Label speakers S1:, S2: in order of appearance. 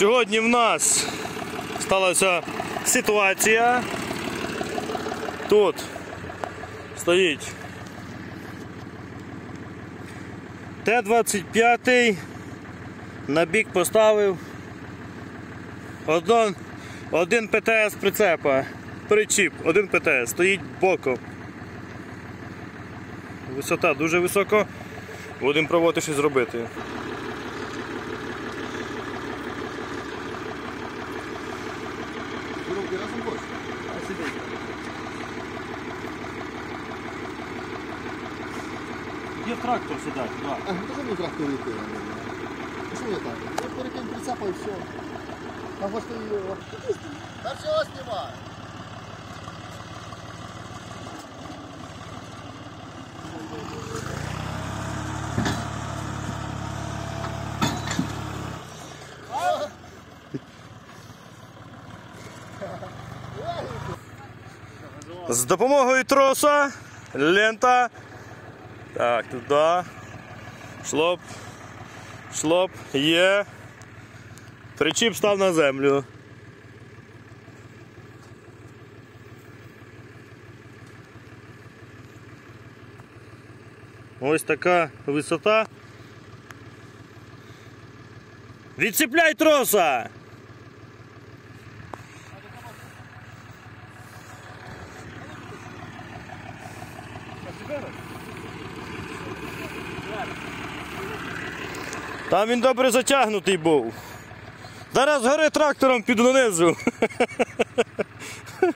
S1: Сьогодні в нас сталася ситуація. Тут стоїть Т-25, на бік поставив один ПТС прицепа, причіп, один ПТС, стоїть боком. Висота дуже висока, будемо пробувати щось зробити. Где трактор сюда?
S2: А, ну тоже не трактор идти, наверное. Что я так? Я перекинь прицепа и все. А вот ты его... Да все, снимай!
S1: З допомогою троса, лента. Так, туди. Шлоп. Шлоп. Є. Причіп став на землю. Ось така висота. Відцепляй троса! Там він добре затягнутий був. Зараз згори трактором піду донизу.